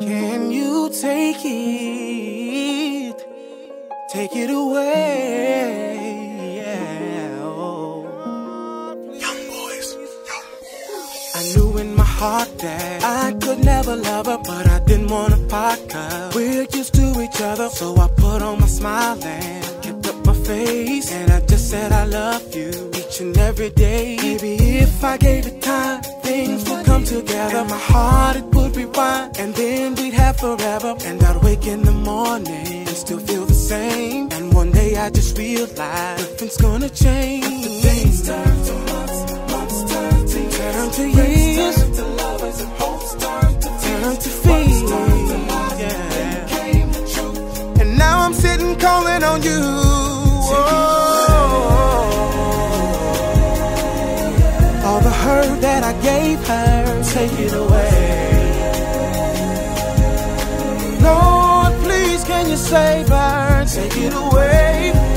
Can you take it? Take it away. Yeah. Oh. Young boys. I knew in my heart that I could never love her, but I didn't wanna part 'cause we're used to each other. So I put on my smile and kept up my face, and I just said I love you each and every day. Maybe if I gave it time, things would come together. My heart, it would rewind, and then we'd have forever. And I'd wake in the morning and still feel the same. And one day I just realized nothing's gonna change. The days turn to months, months turn to years, turn to years, turn to lovers, and hopes turn to fears, turn to lies, yeah. Became the truth. And now I'm sitting calling on you. All the hurt that I gave her, take it away. Lord, please can you save her, take it away.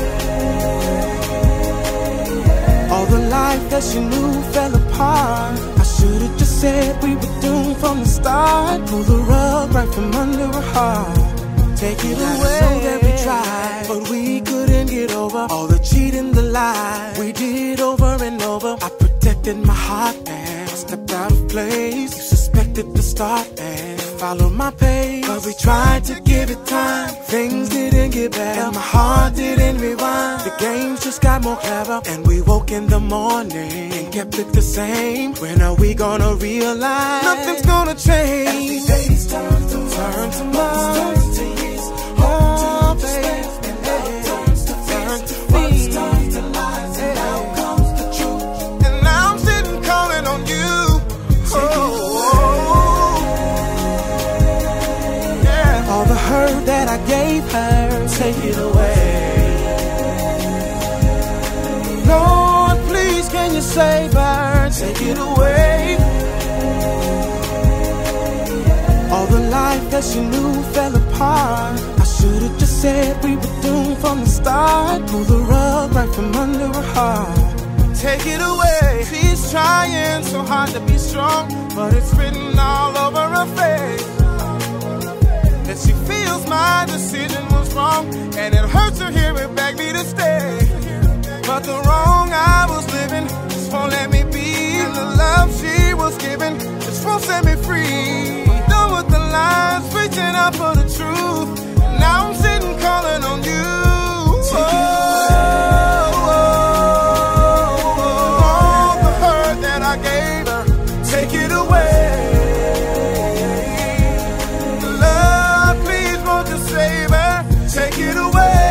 All the life that she knew fell apart. I should've just said we were doomed from the start. Pull the rug right from under her heart, take it away. I know that we tried, but we couldn't get over all the cheating, the lies we did over and over. I protected my heart and I stepped out of place. You suspected the start and followed my pace, but we tried to give it time. Things didn't get better, my heart didn't rewind. The games just got more clever, and we woke in the morning and kept it the same. When are we gonna realize nothing's gonna change? As the days turn to months, turn to years, hope to despair, and love turns to fears, words turn to lies, and now comes the truth. And now I'm sitting calling on you. All the hurt that I gave her, take it away. Lord, please can you save her, take it away. All the life that she knew fell apart. I should've just said we were doomed from the start. Pull the rug right from under her heart, take it away. She's trying so hard to be strong, but it's written all over her face that she feels my decision was wrong, and it hurts to hear it beg me to stay. But the wrong I was living just won't let me be, and the love she was giving just won't set me free. I'm done with the lies, reaching out for the truth. Now I'm sitting calling on you. All the hurt that I gave her, take it away. Take it away.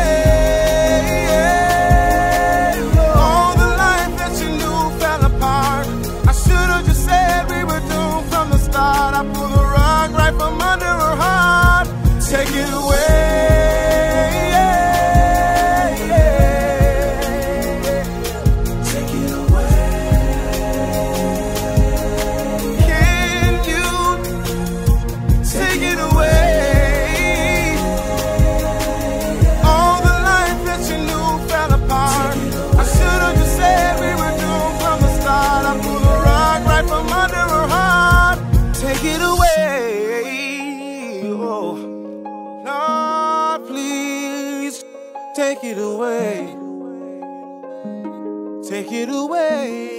All the life that you knew fell apart. I should've just said we were doomed from the start. I pulled the rug right from under her heart, take it away. Take it away. Can you take it away? Take it away, oh Lord, please take it away, take it away.